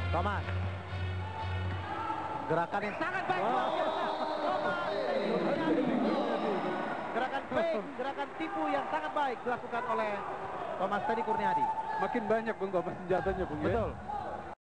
Thomas. Gerakan yang sangat baik. Gerakan fake, gerakan tipu yang sangat baik dilakukan oleh Thomas Teddy Kurniadi. Makin banyak Bung Thomas senjatanya Bung. Betul.